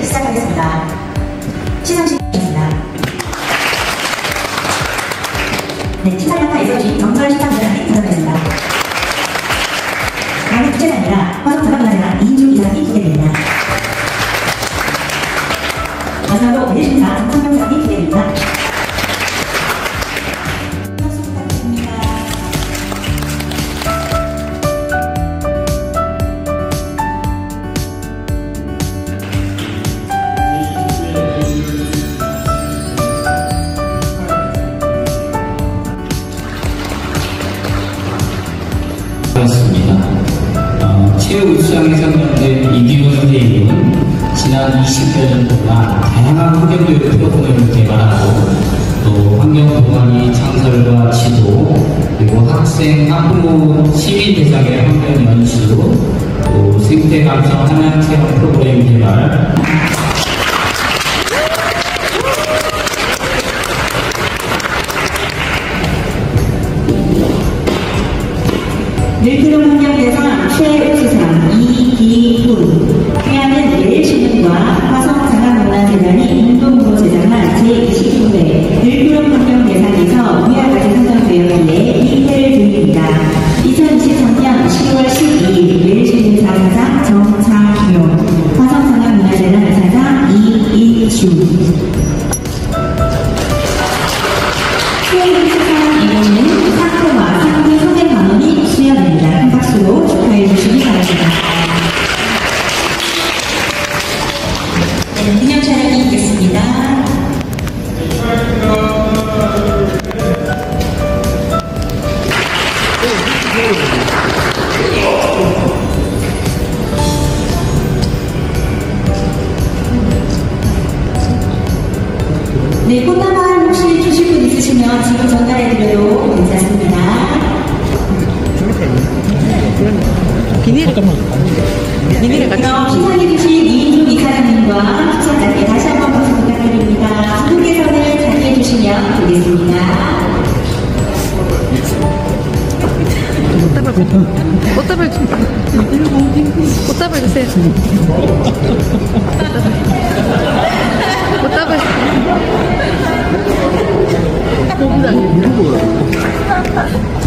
시작하겠습니다. 시상식입니다. 네, 시상연파 SOG 정설 시상대상이 선정됩니다. 강의 주최자입니다. 화성자가문화재단 2인중 이상이 기대됩니다. 마지막으로 매일심사 정성명상이 기대됩니다. 체육수상에 선정된 이기호 선생님은 지난 20여 년 동안 다양한 환경교육 프로그램을 개발하고 또 환경동아리 창설과 지도, 그리고 학생, 학부모, 시민 대상의 환경 연수, 또 생태감성 한양체험 프로그램 개발, 늘푸른 환경대상 최우수상 이기훈. 해안은 매일신문과 화성자가문화재단이 공동으로 제작한 제29회 늘푸른 환경대상에서 위와 같이 선정되었기에 2회를 드립니다. 2023년 10월 12일 매일신문사 사상 정창용, 화성자가문화재단 사상 이인주. 최우수상 이번에는 상품과 상품 소개 만원이 수여됩니다. 한 박수로 축하해 주시기 바랍니다. 네, 기념 촬영이 있겠습니다. 네, 꽃다발 혹시 주실 분 있으시면 지금 전달해드려도 괜찮습니다. 비닐에 같이. 그럼 시상해주신 이인중 이사장님과 시청자께 다시 한번 박수 부탁드립니다. 두 분의 손을 자리해주시면 되겠습니다. 꽃다발 주세요. 꽃다발.